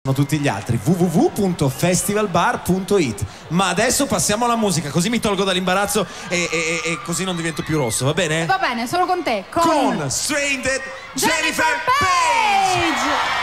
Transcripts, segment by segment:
tutti gli altri, www.festivalbar.it. Ma adesso passiamo alla musica, così mi tolgo dall'imbarazzo e così non divento più rosso, va bene? Va bene, sono con te. Con Stranded Jennifer Page.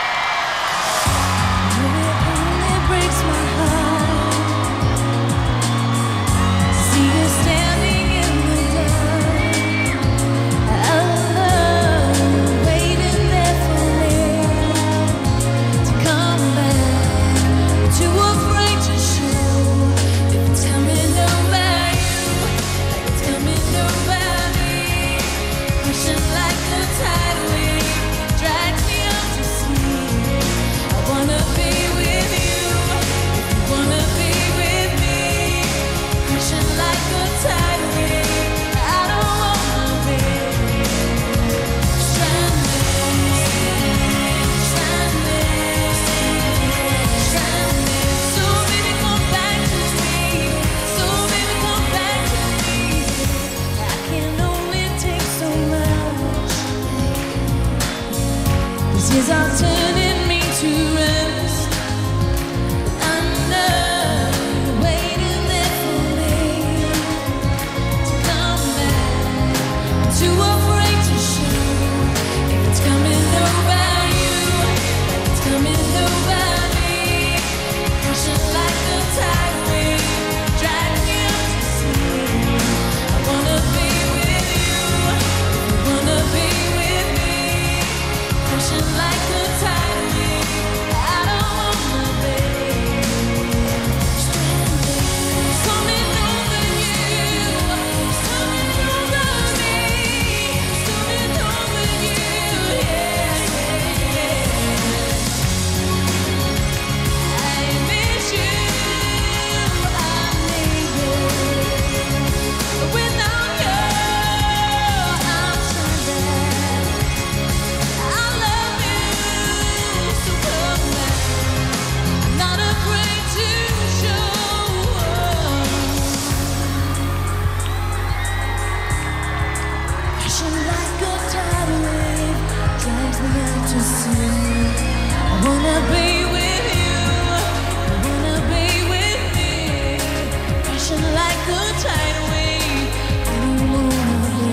Tears are turning me to rest. I know you're waiting there for me to come back. I'm too afraid to show if it's coming over you, if it's coming over me. Pushing like a tide wave, dragging me out to sea. I wanna be with you, you wanna be with me. Pushing like a tide wave, I don't wanna be stranded. It's coming over you, it's coming over me, it's coming over you, yeah, yeah, yeah. I miss you, I need you, but without you, I'm stranded. I love you, so come back. I'm not afraid to show. Passion like a tidal wave drags me out to sea. I wanna be with you, I wanna be with me. Passion like a tidal wave, I don't wanna be.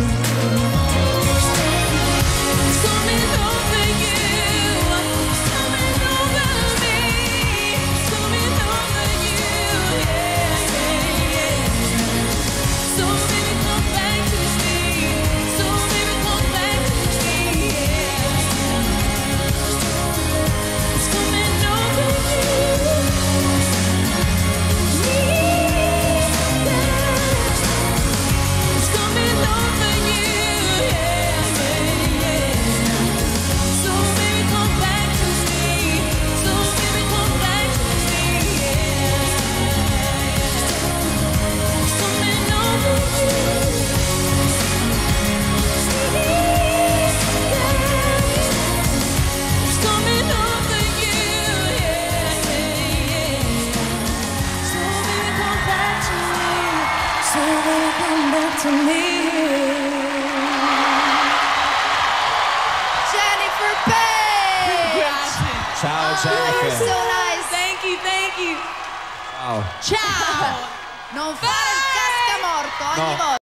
It's coming over you, it's coming over me, it's coming over you, yeah, yeah, yeah. So baby come back to me, so baby come back to me, yeah. It's coming over you, it's coming over you, yeah, yeah, yeah. So baby come back to me, so baby come back to me, yeah. It's coming over you, it's coming over you, yeah, yeah, yeah. So baby come back to me, so baby come back to me. Jennifer Page! Ciao Oh, you're Jennifer. so nice. Thank you, thank you. Ciao. Ciao! Non fare il cascamorto ogni No. volta.